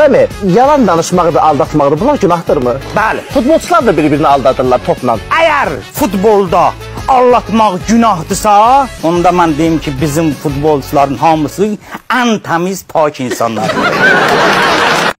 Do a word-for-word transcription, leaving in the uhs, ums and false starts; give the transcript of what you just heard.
Bəli, yalan danışmaqdır, aldatmaqdır, bunlar günahdırmı? Bəli. Futbolçular da bir-birini aldadırlar topla. Əgər futbolda aldatmaq günahdırsa, onda mən deyim ki, bizim futbolçuların hamısı ən təmiz, pak insanlar.